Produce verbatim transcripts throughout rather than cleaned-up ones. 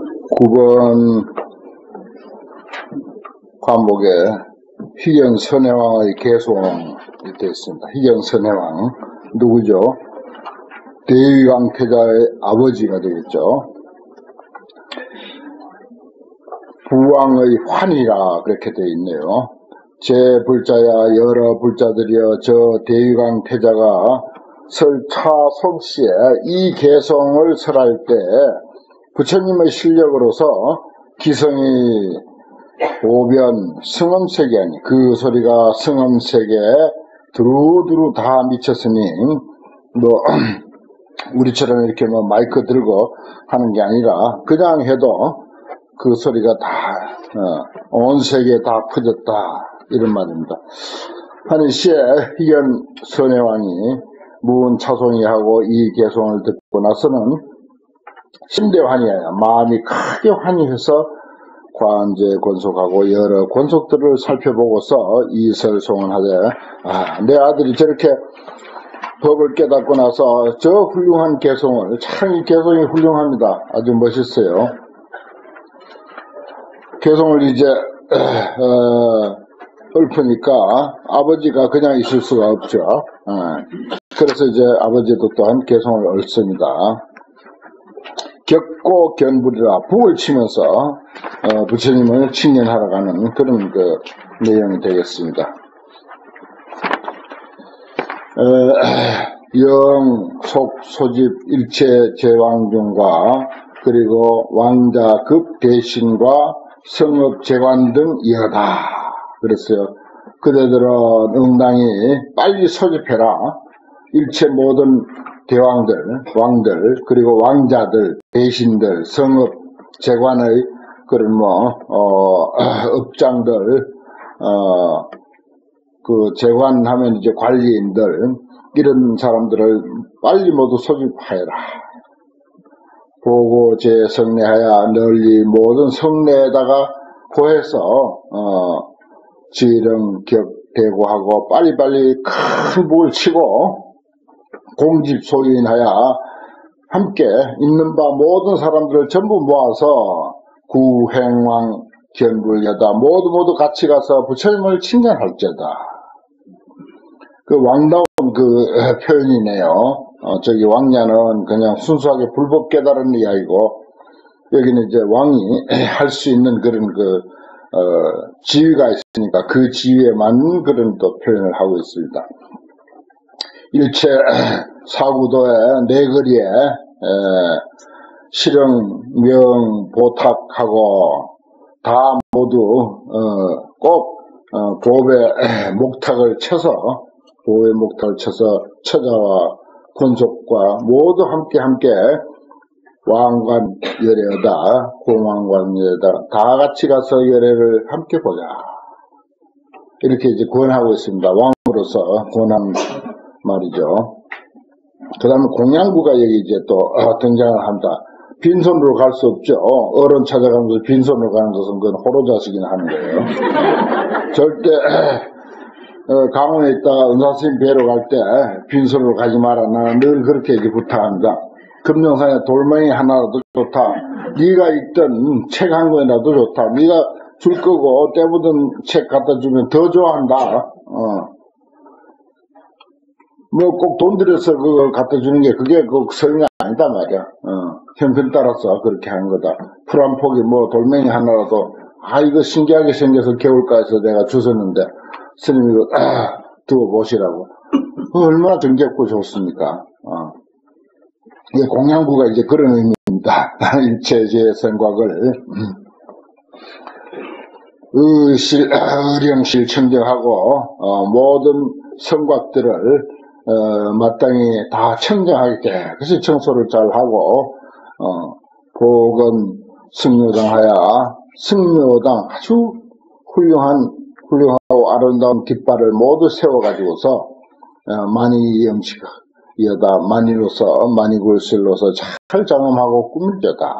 구 번 과목에 희경선혜왕의 개송이 되어 있습니다. 희경선혜왕 누구죠? 대위왕태자의 아버지가 되겠죠. 부왕의 환이라 그렇게 되어 있네요. 제 불자야 여러 불자들이여 저 대위왕태자가 설차 송씨에 이 개송을 설할 때 부처님의 실력으로서 기성이 오변 승엄색이 아니 그 소리가 승엄색에 두루두루 다 미쳤으니 뭐 우리처럼 이렇게 뭐 마이크 들고 하는 게 아니라 그냥 해도 그 소리가 다 온 세계에 다 퍼졌다 이런 말입니다. 하는 시에 희견 선혜왕이 무은 차송이 하고 이 개송을 듣고 나서는 심대환이에요. 마음이 크게 환희해서 관제 권속하고 여러 권속들을 살펴보고서 이설송언하되 아, 내 아들이 저렇게 법을 깨닫고 나서 저 훌륭한 개송을 참 이 개송이 훌륭합니다. 아주 멋있어요. 개송을 이제 어, 읊으니까 아버지가 그냥 있을 수가 없죠. 어, 그래서 이제 아버지도 또한 개송을 읊습니다. 격고 견불이라 북을 치면서 어, 부처님을 칭찬하러 가는 그런 그 내용이 되겠습니다. 어, 영, 속, 소집, 일체 제왕중과 그리고 왕자 급 대신과 성업 재관 등 이하다 그랬어요. 그대들은 응당히 빨리 소집해라. 일체 모든 대왕들, 왕들, 그리고 왕자들, 대신들, 성업, 재관의 그런 뭐, 어, 업장들, 어, 그 재관하면 이제 관리인들, 이런 사람들을 빨리 모두 소집하여라. 보고 제 성례하여 널리 모든 성례에다가 고해서, 어, 지령, 격, 대고하고 빨리빨리 큰 북을 치고, 공집 소인하여 함께 있는 바 모든 사람들을 전부 모아서 구행왕 견불여다 모두 모두 같이 가서 부처님을 칭찬할지어다. 그 왕다운 그 표현이네요. 어, 저기 왕냐는 그냥 순수하게 불법 깨달은 이야기고 여기는 이제 왕이 할 수 있는 그런 그 어, 지위가 있으니까 그 지위에 맞는 그런 또 표현을 하고 있습니다. 일체 사구도의 네거리에 실형, 명, 보탁하고 다 모두 어, 꼭 어, 보배 목탁을 쳐서 보배 목탁을 쳐서 처자와 권속과 모두 함께 함께 왕관 열애다 공왕관 열애다 다 같이 가서 열애를 함께 보자 이렇게 이제 권하고 있습니다. 왕으로서 권한 말이죠. 그 다음에 공양부가 여기 이제 또 어, 등장을 한다. 빈손으로 갈 수 없죠. 어른 찾아가면서 빈손으로 가는 것은 그건 호로자식이나 하는 거예요. 절대 어, 강원에 있다가 은사스님 뵈러 갈 때 빈손으로 가지 마라. 나는 늘 그렇게 이제 부탁합니다. 금정산에 돌멩이 하나라도 좋다. 네가 읽던 책 한 권이라도 좋다. 네가 줄 거고 때 묻은 책 갖다 주면 더 좋아한다. 어. 뭐 꼭 돈 들여서 그거 갖다 주는 게 그게 그 성이 아니다 말이야. 어, 형편 따라서 그렇게 하는 거다. 풀 한 폭이 뭐 돌멩이 하나라도 아 이거 신기하게 생겨서 겨울가에서 내가 주웠는데 스님이 이거 아, 두어 보시라고. 얼마나 정겹고 좋습니까? 어. 이게 공양부가 이제 그런 의미입니다. 일체제 생각을 의실 의령실 청정하고 어, 모든 성곽들을 어, 마땅히 다 청정하게 깨끗이 청소를 잘 하고, 어, 복은 승려당 하야, 승려당 아주 훌륭한, 훌륭하고 아름다운 깃발을 모두 세워가지고서, 어, 만이 영식, 이어다, 만이로서, 만이굴실로서 잘 장엄하고 꾸밀려다.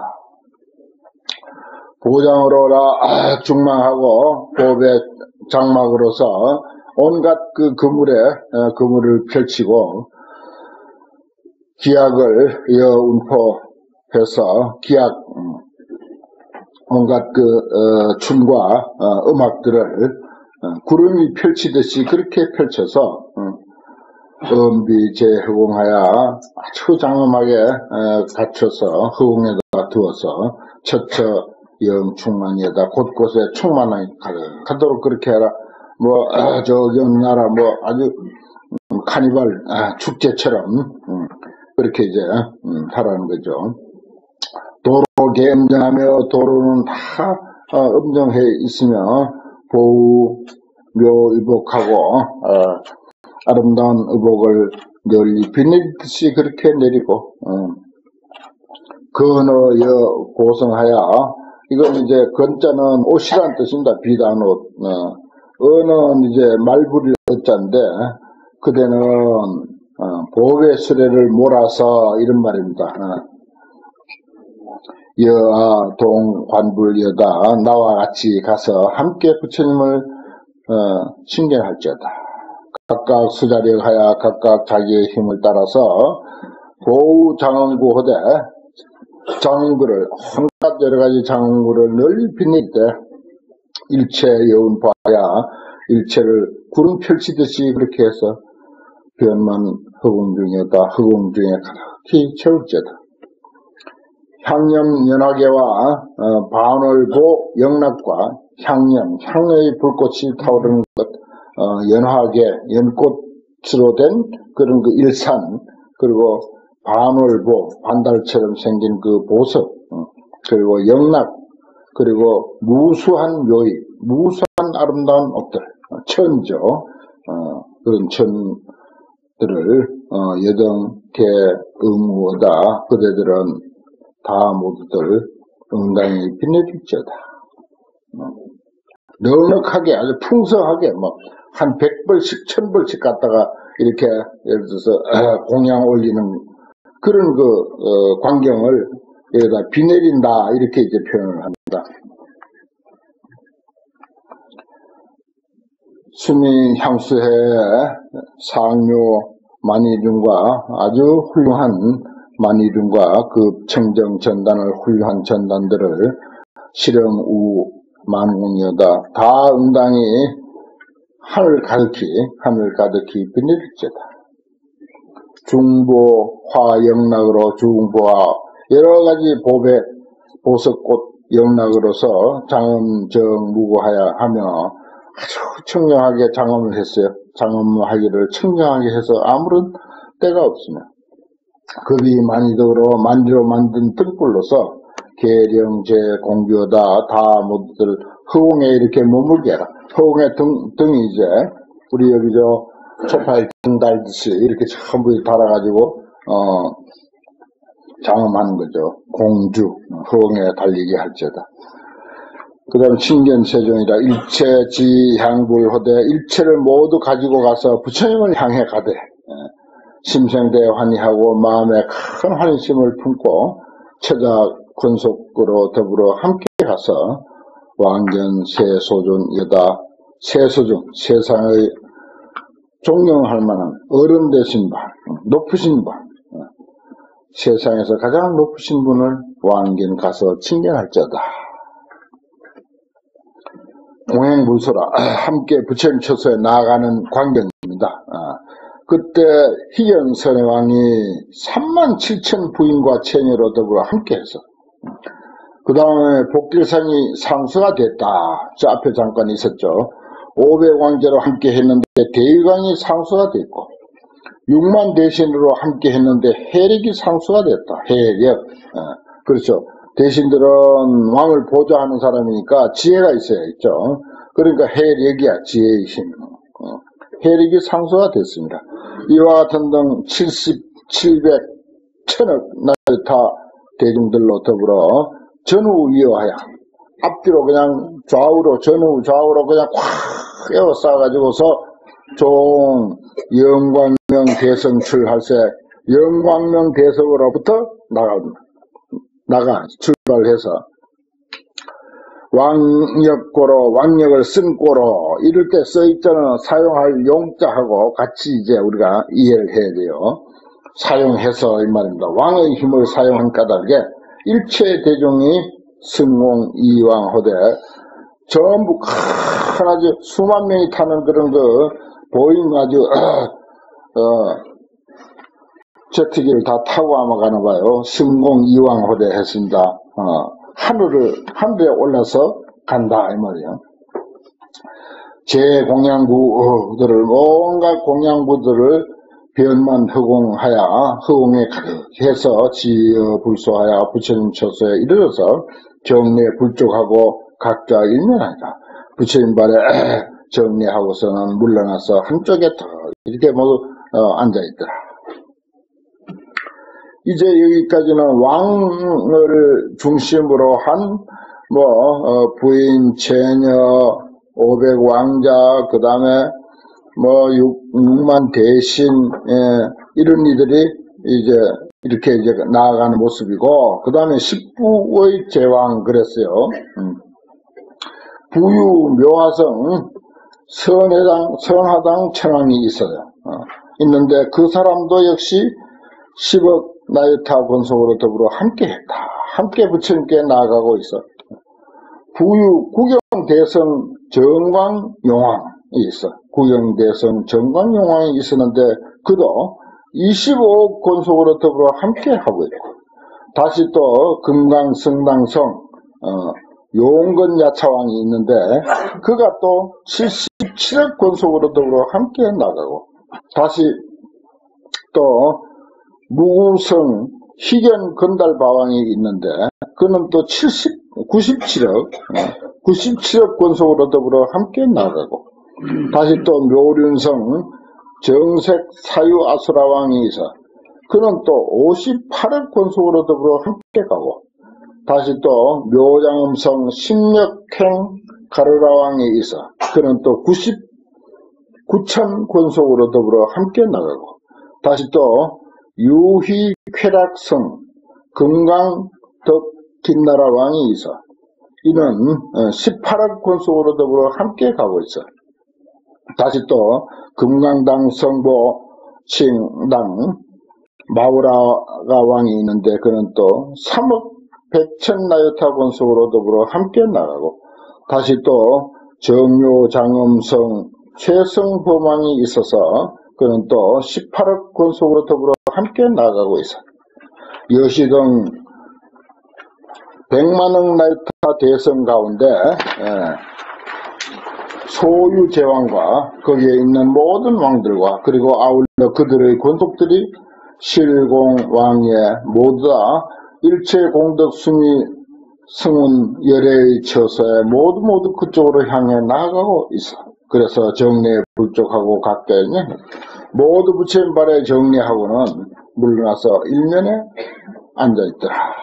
보장으로라, 아, 중망하고, 보배 장막으로서, 온갖 그 그물에 어, 그물을 펼치고 기약을 이어 운포해서 기약 음, 온갖 그 어, 춤과 어, 음악들을 어, 구름이 펼치듯이 그렇게 펼쳐서 어, 엄비제허공하여 아주 장엄하게 어, 갖춰서 허공에다 두어서 처처 영충만이에다 곳곳에 충만하게 가도록 그렇게 해라. 뭐 아, 저기 어느 나라 뭐 아주 음, 카니발 아, 축제처럼 음, 그렇게 이제 음, 하라는 거죠. 도로 개음정하며 도로는 다 어, 음정해 있으며 보우 묘의복하고 어, 아름다운 의복을 널리 비내듯이 그렇게 내리고 어, 건어여 고성하여 이건 이제 건자는 옷이란 뜻입니다. 비단 옷. 어, 어는 이제 말부릴 어자인데 그대는 어, 보배 수레를 몰아서 이런 말입니다. 어. 여아 동관불여다 나와 같이 가서 함께 부처님을 어, 신견할지어다. 각각 수자력하여 각각 자기의 힘을 따라서 보우 장엄구호대 장엄구를 한갖 여러가지 장엄구를 널리 빛낼 때 일체 여운봐야 일체를 구름 펼치듯이 그렇게 해서 변만 허공중에다 허공중에 가득히 채울지어다. 향념 연화계와 어, 반월보 영락과 향념 향의 불꽃이 타오르는 것 어, 연화계 연꽃으로 된 그런 그 일산 그리고 반월보 반달처럼 생긴 그 보석 어, 그리고 영락 그리고 무수한 묘의 무수한 아름다운 옷들 어, 천조 어, 그런 천들을 어, 여등계 의무어다 그대들은 다 모두들 응당히 빛내줄지어다. 넉넉하게 아주 풍성하게 뭐 한 백 벌씩 천 벌씩 갖다가 이렇게 예를 들어서 공양 올리는 그런 그 어, 광경을 여기다 비 내린다 이렇게 이제 표현을 합니다. 수미 향수해 상묘 만이중과 아주 훌륭한 만이중과 그 청정 전단을 훌륭한 전단들을 실영우 만공여다 다 응당히 하늘 가득히 하늘 가득히 빛내줄지어다. 중보 화영락으로 중보와 여러가지 보배 보석꽃 영락으로서 장엄정 무고하여 하며 아주 청정하게 장엄을 했어요. 장엄하기를 청정하게 해서 아무런 때가 없으며 급이 만이덕으로 만지로 만든 등불로서 계령제 공교다 다 모두들 허공에 이렇게 머물게 해라. 허공에 등, 등이 이제 우리 여기 저 초파에 등 달듯이 이렇게 전부 달아가지고 어 장엄하는 거죠. 공주 허공에 달리게 할지어다. 그 다음에 신견세종이라 일체지향불호대 일체를 모두 가지고 가서 부처님을 향해 가되 심생대 환희하고 마음에 큰 환희심을 품고 처자 권속으로 더불어 함께 가서 왕견 세소존 여다 세소존 세상의 존경할 만한 어른 되신 분 높으신 분 세상에서 가장 높으신 분을 왕견 가서 칭견할지어다. 공행불소라 함께 부처님 처소에 나아가는 광경입니다. 그때 희경선의왕이 삼만 칠천 부인과 체녀로 더불어 함께해서 그 다음에 복길상이 상수가 됐다. 저 앞에 잠깐 있었죠. 오백 왕제로 함께 했는데 대의광이 상수가 됐고 육만 대신으로 함께 했는데 해력이 상수가 됐다. 해력. 어, 그렇죠. 대신들은 왕을 보좌하는 사람이니까 지혜가 있어야겠죠. 그러니까 해력이야. 지혜의 힘. 어, 해력이 상수가 됐습니다. 이와 같은 등 칠십, 칠백, 천억 나이타 대중들로 더불어 전후위어하여 앞뒤로 그냥 좌우로 전후 좌우로 그냥 콱 에워싸가지고서 종 영광명 대성출할세 영광명 대성으로부터 나가 나가 출발해서 왕역고로 왕역을 쓴 고로 이럴 때 써있잖아. 사용할 용자하고 같이 이제 우리가 이해를 해야 돼요. 사용해서 이 말입니다. 왕의 힘을 사용한 까닭에 일체 대종이 승공 이왕호대 전부 큰 아주 수만 명이 타는 그런 그 보잉 아주 어, 제트기를 다 타고 아마 가나 봐요. 승공 이왕호대 했습니다. 어, 하늘을 하늘에 올라서 간다 이 말이에요. 제 공양부들을 온갖 공양부들을 변만 허공하야 허공에 가득해서 지어 불소하야 부처님 처소에 이르러서 정례 불족하고 각자 일면하니까 부처님 발에 정례하고서는 물러나서 한쪽에 더 이렇게 모두 어, 앉아있더라. 이제 여기까지는 왕을 중심으로 한 뭐 어, 부인, 처녀, 오백 왕자, 그 다음에 뭐 육만 대신 예, 이런 이들이 이제 이렇게 이제 나아가는 모습이고, 그 다음에 십부의 제왕 그랬어요. 음. 부유 묘화성 선해당 선하당 천왕이 있어요. 어. 있는데 그 사람도 역시 십억 나이타 권속으로 더불어 함께 했다. 함께 부처님께 나아가고 있어. 부유 구경대성 정광용왕이 있어. 구경대성 정광용왕이 있었는데 그도 이십오억 권속으로 더불어 함께 하고 있고, 다시 또 금강성당성 어, 용건야차왕이 있는데 그가 또 칠십칠억 권속으로 더불어 함께 나가고, 다시 또 무구성 희견 건달바왕이 있는데 그는 또 칠십, 구십칠억 구십칠억 권속으로 더불어 함께 나가고, 다시 또 묘륜성 정색 사유 아수라왕이 있어 그는 또 오십팔억 권속으로 더불어 함께 가고, 다시 또 묘장음성 신력행 가르라왕이 있어 그는 또 구십구천 권속으로 더불어 함께 나가고, 다시 또 유희 쾌락성 금강덕 긴나라 왕이 있어 이는 십팔억 권속으로 더불어 함께 가고 있어. 다시 또 금강당 성보 칭당 마우라가 왕이 있는데 그는 또 삼억 백천 나요타 권속으로 더불어 함께 나가고, 다시 또 정묘 장엄성 최성범왕이 있어서 그는 또 십팔억 권속으로 더불어 함께 나가고 있어. 여시등 백만억 나이타 대성 가운데 예, 소유제왕과 거기에 있는 모든 왕들과 그리고 아울러 그들의 권속들이 실공왕에 모두 다 일체 공덕 순위 승운 열애의 처소에 모두 모두 그쪽으로 향해 나아가고 있어. 그래서 정례 불족하고 각자 있는 모두 부처님 발에 정례하고는 물러나서 일면에 앉아있더라.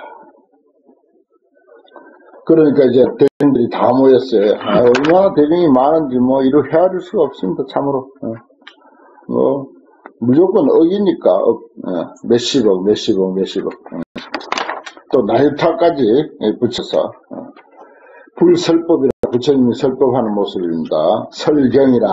그러니까 이제 대중들이 다 모였어요. 아, 얼마나 대중이 많은지 뭐 이루 헤아릴 수가 없습니다. 참으로. 어. 뭐 무조건 억이니까 억, 어. 몇십억 몇십억 몇십억 어. 또 나이타까지 붙여서 어. 불설법이라 부처님이 설법하는 모습입니다. 설경이라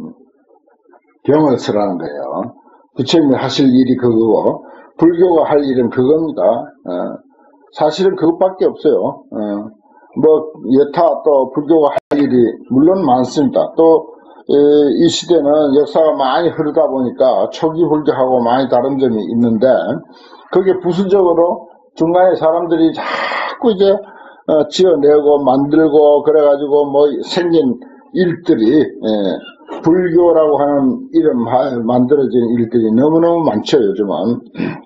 경을 설하는 거예요. 부처님이 하실 일이 그거고 불교가 할 일은 그겁니다. 어. 사실은 그것밖에 없어요. 어. 뭐 여타 또 불교가 할 일이 물론 많습니다. 또 이 시대는 역사가 많이 흐르다 보니까 초기 불교하고 많이 다른 점이 있는데, 그게 부수적으로 중간에 사람들이 자꾸 이제 어, 지어내고 만들고 그래가지고 뭐 생긴 일들이 예, 불교라고 하는 이름 만들어진 일들이 너무너무 많죠 요즘은.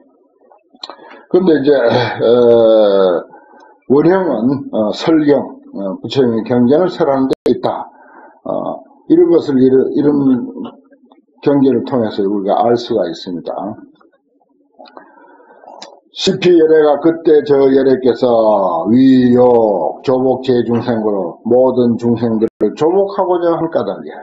근데 이제 어, 원형은 어, 설경 어, 부처님의 경전을 설하는 데 있다. 어, 이런 것을 이런, 이런 경전을 통해서 우리가 알 수가 있습니다. 시피 열애가 그때 저 열애께서 위욕 조복 제중생으로 모든 중생들을 조복하고자 한 까닭이야.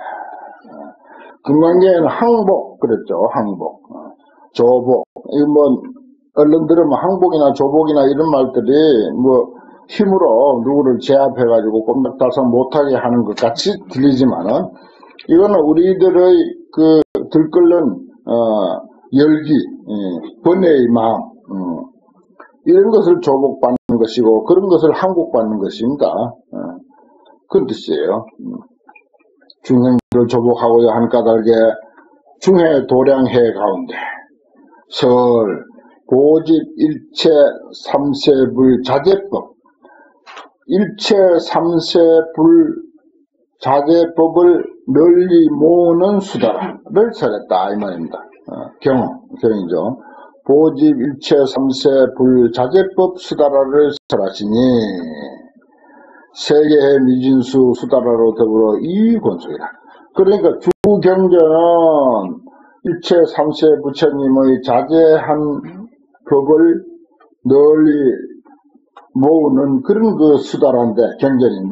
금강경에는 항복 그랬죠. 항복 조복. 이거 뭐 얼른 들으면 항복이나 조복이나 이런 말들이 뭐 힘으로 누구를 제압해가지고 꼼짝달싹 못하게 하는 것 같이 들리지만은, 이거는 우리들의 그 들끓는 어, 열기, 예, 번뇌의 마음, 음, 이런 것을 조복받는 것이고 그런 것을 항복받는 것입니다. 어, 그런 뜻이에요. 중생들을 조복하고자 한 까닭에 중해 도량해 가운데 설 고집 일체 삼세불 자제법 일체 삼세불 자제법을 널리 모으는 수다라를 설했다 이 말입니다. 어, 경, 경이죠. 고집 일체 삼세불 자제법 수다라를 설하시니 세계의 미진수 수다라로 더불어 이위 권속이다. 그러니까 주경전은 일체 삼세 부처님의 자제한 법을 널리 모으는 그런 그 수다라인데, 경전인데,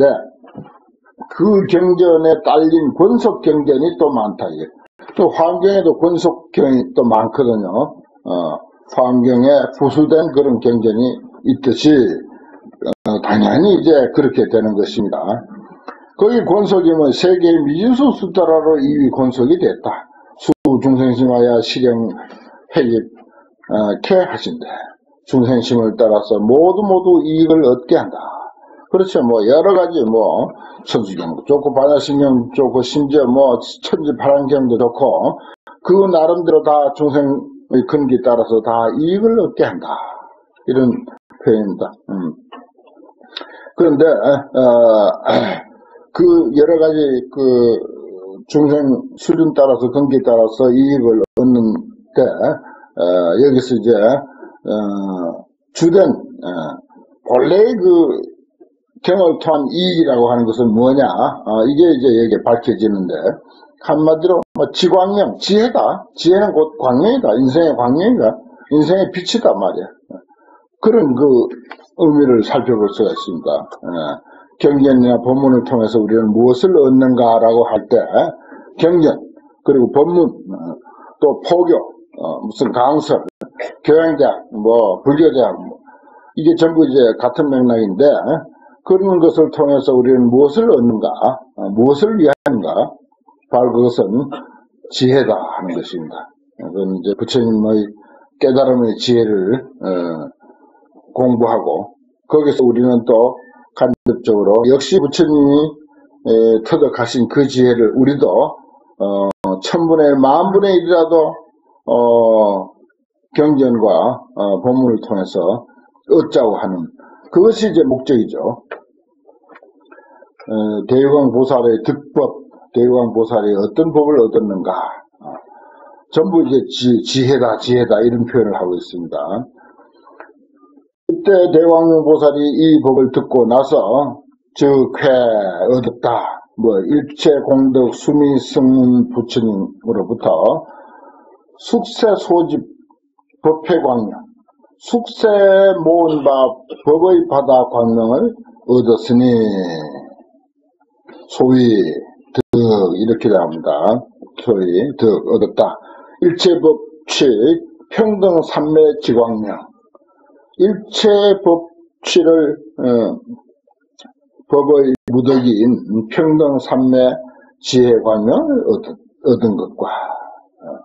그 경전에 딸린 권속 경전이 또 많다. 이게. 또 화엄경에도 권속 경이 또 많거든요. 어, 화엄경에 부수된 그런 경전이 있듯이, 어, 당연히 이제 그렇게 되는 것입니다. 거기 권속이면 세계의 미진수 수다라로 이위 권속이 됐다. 수 중생심하여 실행 회입 어, 캐 하신대. 중생심을 따라서 모두 모두 이익을 얻게 한다. 그렇죠. 뭐 여러 가지 뭐 천수경도 좋고 반야심경도 좋고 심지어 뭐 천지파랑경도 좋고 그 나름대로 다 중생의 근기에 따라서 다 이익을 얻게 한다. 이런 표현입니다. 음. 그런데 어, 그 여러 가지 그 중생 수준 따라서 근기에 따라서 이익을 얻는데 어, 여기서 이제 어, 주된 어, 본래의 그 경을 통한 이익이라고 하는 것은 뭐냐? 어, 이게 이제 여기에 밝혀지는데 한마디로 뭐 지광명, 지혜다. 지혜는 곧 광명이다. 인생의 광명이다. 인생의 빛이다 말이야. 그런 그 의미를 살펴볼 수가 있습니다. 어, 경전이나 법문을 통해서 우리는 무엇을 얻는가라고 할 때 경전 그리고 법문 어, 또 포교 어, 무슨 강설 교양대학 뭐 불교대학 뭐 이게 전부 이제 같은 맥락인데 그런 것을 통해서 우리는 무엇을 얻는가 어, 무엇을 위하는가 바로 그것은 지혜다 하는 것입니다. 그건 이제 부처님의 깨달음의 지혜를 어, 공부하고 거기서 우리는 또 간접적으로 역시 부처님이 에, 터득하신 그 지혜를 우리도 어, 천분의 만분의 일이라도 어, 경전과 어, 법문을 통해서 얻자고 하는 그것이 이제 목적이죠. 어, 대유광 보살의 득법, 대유광 보살이 어떤 법을 얻었는가 어, 전부 이제 지, 지혜다 지혜다 이런 표현을 하고 있습니다. 그때 대광명 보살이 이 법을 듣고 나서 즉회 얻었다. 뭐 일체 공덕 수미 승문 부처님으로부터 숙세 소집 법회 광명, 숙세 모은 바 법의 바다 광명을 얻었으니 소위 득 이렇게 나옵니다. 소위 득 얻었다. 일체 법칙 평등 삼매 지광명 일체 법취를 어, 법의 무덕인 평등 삼매 지혜광명을 얻은 것과 어,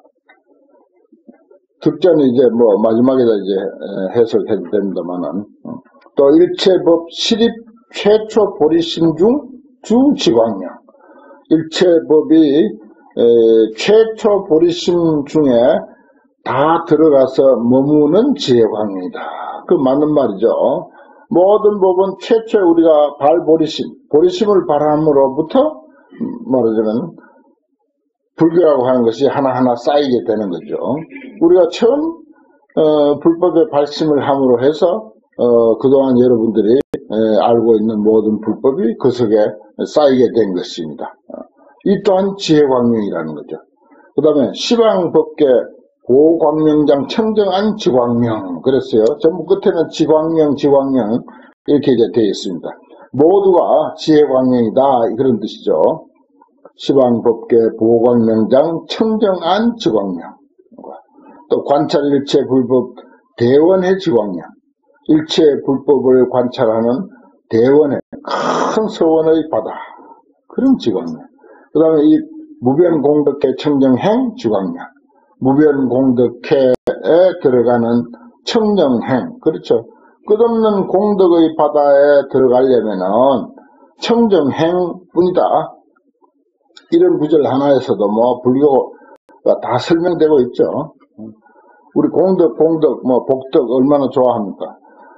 득자는 이제 뭐 마지막에다 이제 해석해도 됩니다만은 어, 또 일체법 실입 최초 보리심 중 주지광명 일체법이 에, 최초 보리심 중에 다 들어가서 머무는 지혜광명이다. 그 맞는 말이죠. 모든 법은 최초에 우리가 발보리심, 보리심을 발함으로부터 말하자면 불교라고 하는 것이 하나하나 쌓이게 되는 거죠. 우리가 처음 어, 불법에 발심을 함으로 해서 어, 그동안 여러분들이 에, 알고 있는 모든 불법이 그 속에 쌓이게 된 것입니다. 어, 이 또한 지혜광명이라는 거죠. 그 다음에 시방법계 보광명장 청정한 지광명 그랬어요. 전부 끝에는 지광명 지광명 이렇게 이제 되어 있습니다. 모두가 지혜광명이다 그런 뜻이죠. 시방법계 보광명장 청정한 지광명 또 관찰 일체 불법 대원의 지광명 일체 불법을 관찰하는 대원의 큰 서원의 바다 그런 지광명 그 다음에 이 무변공덕계 청정행 지광명 무변공덕회에 들어가는 청정행, 그렇죠. 끝없는 공덕의 바다에 들어가려면은 청정행뿐이다. 이런 구절 하나에서도 뭐 불교가 다 설명되고 있죠. 우리 공덕, 공덕, 뭐 복덕 얼마나 좋아합니까?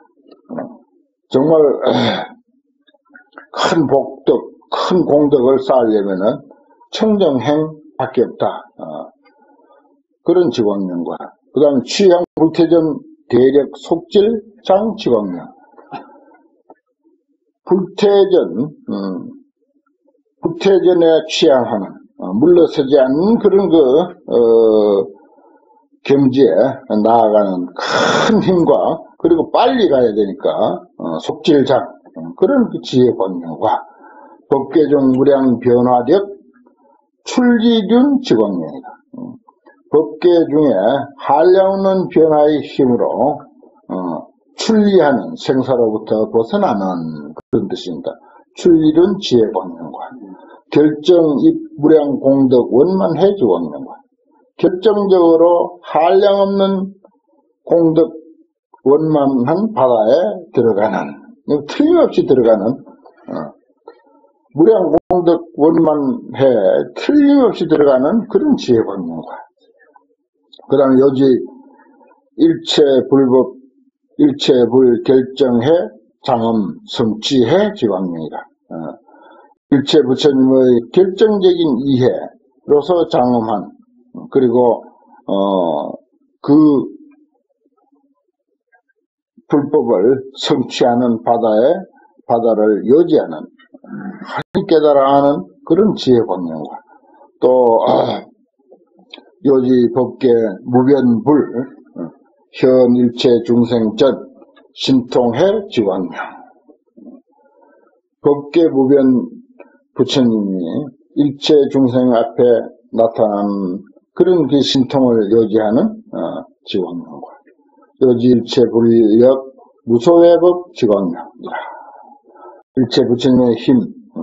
정말 큰 복덕, 큰 공덕을 쌓으려면은 청정행밖에 없다. 어, 그런 지광명과 그 다음에 취향 불태전 대력 속질 장 지광명. 불태전, 음, 불태전에 취향하는 어, 물러서지 않는 그런 그 어, 경지에 나아가는 큰 힘과 그리고 빨리 가야 되니까 어, 속질장 어, 그런 그 지혜 광명과 법계종 무량 변화력 출리륜 지광명이다. 어, 법계 중에 한량없는 변화의 힘으로 어, 출리하는 생사로부터 벗어나는 그런 뜻입니다. 출리륜 지혜 광명과 결정 입 무량 공덕 원만해 지광명과 결정적으로 한량없는 공덕 원만한 바다에 들어가는, 틀림없이 들어가는, 어, 무량 공덕 원만해 틀림없이 들어가는 그런 지혜 광명과 그 다음에 요지 일체 불법, 일체 불 결정해 장엄 성취해 지광명이다. 어, 일체 부처님의 결정적인 이해로서 장엄한 그리고 어, 그 불법을 성취하는 바다에 바다를 여지하는 하니 깨달아 하는 그런 지혜 광명과 또 어, 요지 법계 무변불 현 일체 중생전 신통해 지광명. 법계 무변 부처님이 일체 중생 앞에 나타난 그런 그 신통을 요지하는 어, 지광명과 요지 일체 불력 무소외법 지광명이라. 일체 부처님의 힘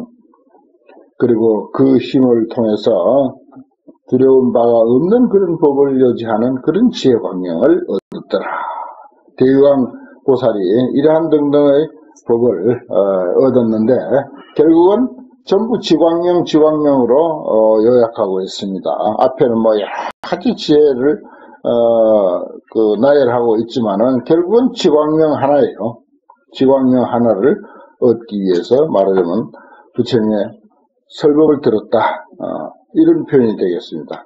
그리고 그 힘을 통해서 두려운 바가 없는 그런 법을 요지하는 그런 지혜 광명을 얻었더라. 대유왕 보살이 이러한 등등의 법을 어, 얻었는데 결국은 전부 지광명 지광명으로 어, 요약하고 있습니다. 앞에는 뭐 여러 가지 지혜를 어, 그 나열하고 있지만은 결국은 지광명 하나예요. 지광명 하나를 얻기 위해서 말하자면 부처님의 설법을 들었다. 어, 이런 표현이 되겠습니다.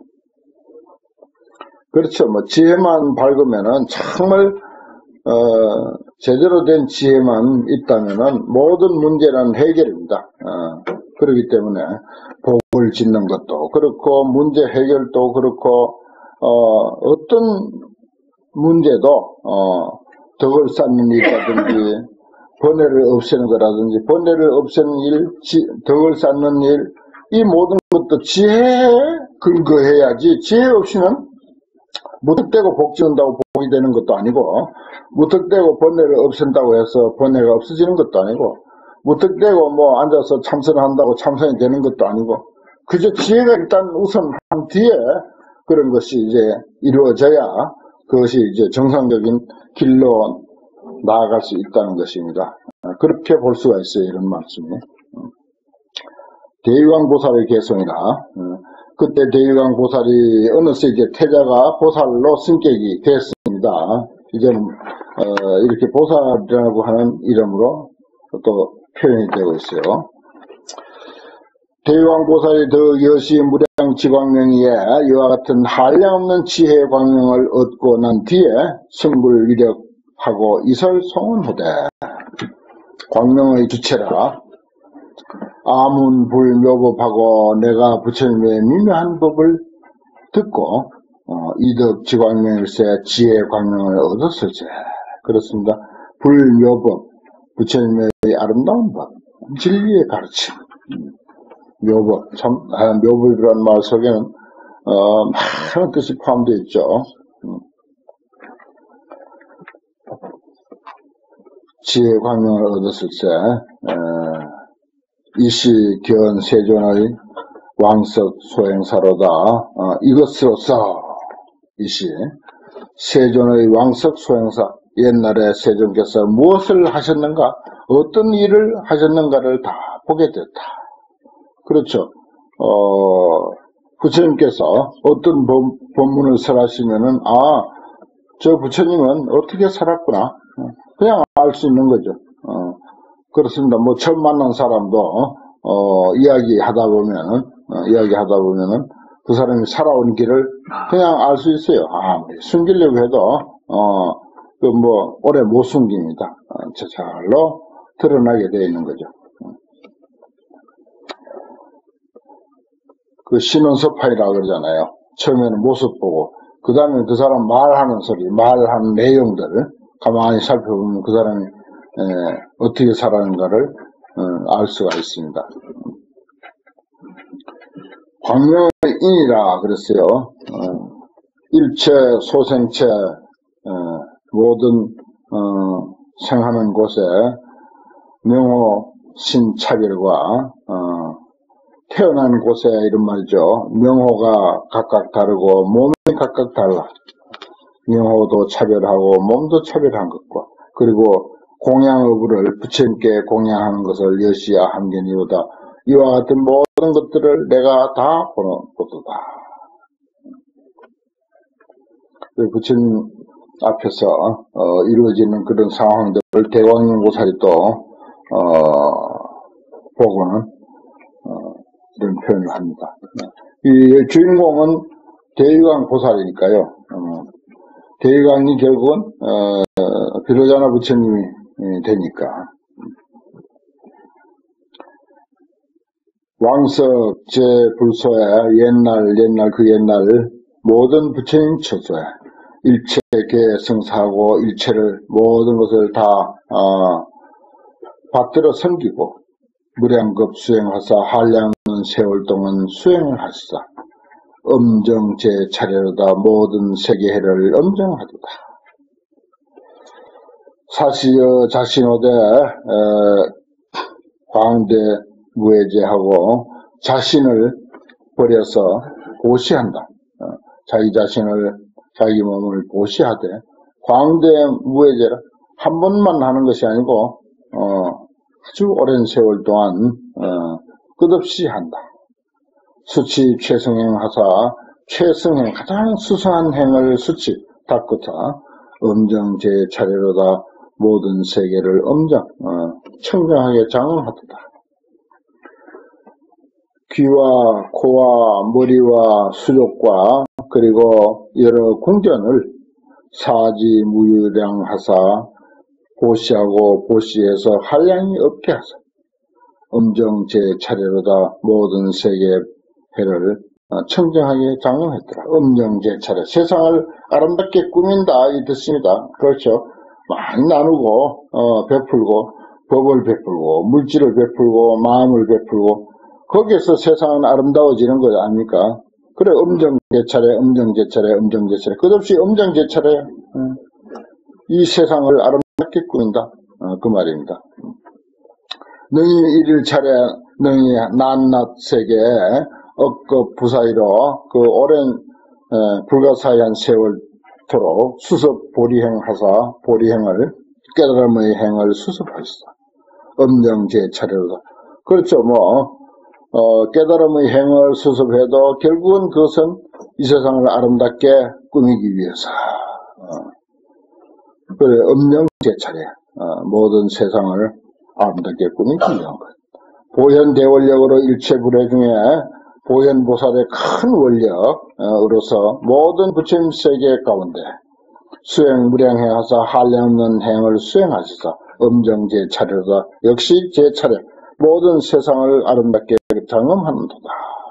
그렇죠. 뭐 지혜만 밝으면은 정말 어, 제대로 된 지혜만 있다면은 모든 문제는 해결입니다. 어, 그렇기 때문에 복을 짓는 것도 그렇고 문제 해결도 그렇고 어, 어떤 문제도 어, 덕을 쌓는 일이라든지 번뇌를 없애는 거라든지 번뇌를 없애는 일, 지, 덕을 쌓는 일, 이 모든 것도 지혜에 근거해야지 지혜 없이는 무턱대고 복 지은다고 복이 되는 것도 아니고 무턱대고 번뇌를 없앤다고 해서 번뇌가 없어지는 것도 아니고 무턱대고 뭐 앉아서 참선을 한다고 참선이 되는 것도 아니고 그저 지혜가 일단 우선 한 뒤에 그런 것이 이제 이루어져야 그것이 이제 정상적인 길로 나아갈 수 있다는 것입니다. 그렇게 볼 수가 있어요. 이런 말씀이. 대유광 보살의 개성이다. 그때 대유광 보살이 어느새 이제 태자가 보살로 승격이 됐습니다. 이제는 어 이렇게 보살이라고 하는 이름으로 또 표현이 되고 있어요. 대유광 보살이 더 여시 무량 지광명이에 이와 같은 한량없는 지혜 광명을 얻고 난 뒤에 승불 위력하고 이설 송원호대. 광명의 주체라 아문불묘법하고 내가 부처님의 미묘한 법을 듣고 어, 이덕 지광명일세 지혜 광명을 얻었을세. 그렇습니다. 불묘법 부처님의 아름다운 법 진리의 가르침 묘법 참 아, 묘법이라는 말 속에는 어, 많은 뜻이 포함되어 있죠. 음. 지혜 광명을 얻었을세. 이시 견 세존의 왕석 소행사로다. 어, 이것으로서 이시 세존의 왕석 소행사 옛날에 세종께서 무엇을 하셨는가, 어떤 일을 하셨는가를 다 보게 됐다. 그렇죠. 어, 부처님께서 어떤 법, 법문을 설하시면은, 아, 저 부처님은 어떻게 살았구나. 그냥 알 수 있는 거죠. 어, 그렇습니다. 뭐, 처음 만난 사람도, 어, 이야기하다 보면은, 어, 이야기하다 보면은, 그 사람이 살아온 길을 그냥 알 수 있어요. 아, 숨기려고 해도, 어, 그 뭐, 오래 못 숨깁니다. 어, 저절로 드러나게 되어 있는 거죠. 그 신원서파이라 그러잖아요. 처음에는 모습 보고, 그 다음에 그 사람 말하는 소리, 말하는 내용들을 가만히 살펴보면 그 사람이 에, 어떻게 살았는가를 어, 알 수가 있습니다. 광명인이라 그랬어요. 어, 일체 소생체 어, 모든 어, 생하는 곳에 명호 신차별과 어, 태어난 곳에 이런 말이죠. 명호가 각각 다르고 몸이 각각 달라. 명호도 차별하고 몸도 차별한 것과, 그리고 공양어부를 부처님께 공양하는 것을 여시야 함견이로다. 이와 같은 모든 것들을 내가 다 보는 것이다. 부처님 앞에서 어, 이루어지는 그런 상황들을 대광용고사리 또 어, 보고는 어, 이런 표현을 합니다. 이 주인공은 대유광 보살이니까요. 어, 대유광이 결국은 어, 비로자나 부처님이 되니까. 왕석 제불소에 옛날 옛날 그 옛날 모든 부처님 처소에 일체 개성사하고 일체를 모든 것을 다 어, 받들어 섬기고 무량급 수행하사 한량은 세월 동안 수행을 하시사 엄정 제 차례로다 모든 세계해를 엄정하도다. 사시여 자신오대 광대 무해제하고 자신을 버려서 보시한다. 어, 자기 자신을 자기 몸을 보시하되 광대 무해제라 한 번만 하는 것이 아니고 어, 아주 오랜 세월 동안 어, 끝없이 한다. 수치 최승행 하사 최승행 가장 수상한 행을 수치 닦고자 엄정 제 차례로다 모든 세계를 엄정 어, 청정하게 장응하도다. 귀와 코와 머리와 수족과 그리고 여러 궁전을 사지무유량하사 보시하고 보시에서 한량이 없게 하사 엄정 제 차례로다 모든 세계해를 청정하게 장용했더라. 엄정 제 차례, 세상을 아름답게 꾸민다 이 뜻입니다. 그렇죠. 많이 나누고 어, 베풀고 법을 베풀고 물질을 베풀고 마음을 베풀고 거기에서 세상은 아름다워지는 거 아닙니까? 그래, 엄정제차례, 엄정제차례, 엄정제차례. 끝없이 엄정제차례. 음, 이 세상을 아름답게 꾸민다. 어, 그 말입니다. 능히 일일 차례, 능히 낱낱 세계, 억급 부사이로 그 오랜 에, 불가사의한 세월토록 수습 보리행하사, 보리행을, 깨달음의 행을 수습하시다. 엄정제차례로다. 그렇죠, 뭐. 어, 깨달음의 행을 수습해도 결국은 그것은 이 세상을 아름답게 꾸미기 위해서. 어, 그래, 엄정제차례. 어, 모든 세상을 아름답게 꾸미기 위한 것. 보현대원력으로 일체불회 중에 보현보살의 큰 원력으로서 모든 부처님 세계 가운데 수행무량해 하사 한량 없는 행을 수행하시사 엄정제차례로다. 역시 제차례. 모든 세상을 아름답게 장엄하는도다.